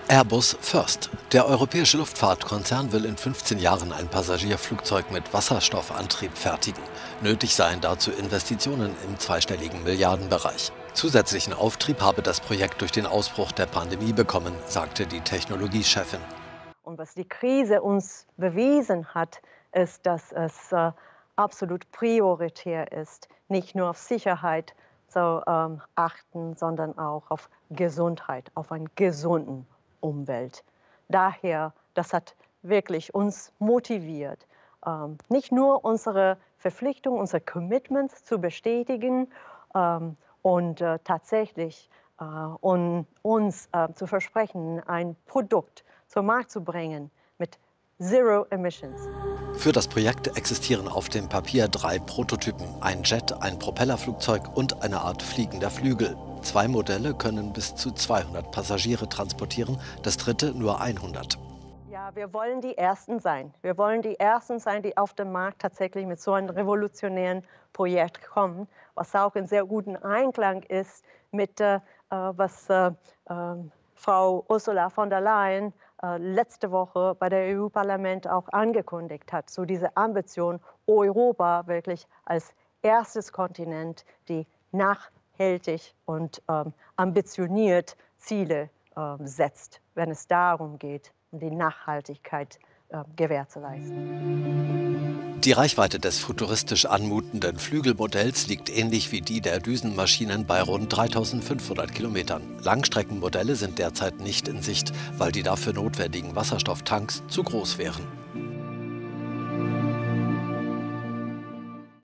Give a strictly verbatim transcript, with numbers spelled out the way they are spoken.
Airbus First. Der europäische Luftfahrtkonzern will in fünfzehn Jahren ein Passagierflugzeug mit Wasserstoffantrieb fertigen. Nötig seien dazu Investitionen im zweistelligen Milliardenbereich. Zusätzlichen Auftrieb habe das Projekt durch den Ausbruch der Pandemie bekommen, sagte die Technologiechefin. Und was die Krise uns bewiesen hat, ist, dass es äh, absolut prioritär ist, nicht nur auf Sicherheit zu ähm, achten, sondern auch auf Gesundheit, auf einen gesunden Umwelt. Daher, das hat wirklich uns motiviert, ähm, nicht nur unsere Verpflichtung, unsere Commitments zu bestätigen ähm, und äh, tatsächlich äh, und uns äh, zu versprechen, ein Produkt zum Markt zu bringen mit Zero Emissions. Für das Projekt existieren auf dem Papier drei Prototypen: ein Jet, ein Propellerflugzeug und eine Art fliegender Flügel. Zwei Modelle können bis zu zweihundert Passagiere transportieren, das dritte nur hundert. Ja, wir wollen die Ersten sein. Wir wollen die Ersten sein, die auf den Markt tatsächlich mit so einem revolutionären Projekt kommen, was auch in sehr gutem Einklang ist mit, äh, was äh, äh, Frau Ursula von der Leyen äh, letzte Woche bei der E U-Parlament auch angekündigt hat. So diese Ambition, Europa wirklich als erstes Kontinent, die nachhaltig und ähm, ambitioniert Ziele äh, setzt, wenn es darum geht, die Nachhaltigkeit äh, gewährleisten. Die Reichweite des futuristisch anmutenden Flügelmodells liegt ähnlich wie die der Düsenmaschinen bei rund dreitausendfünfhundert Kilometern. Langstreckenmodelle sind derzeit nicht in Sicht, weil die dafür notwendigen Wasserstofftanks zu groß wären.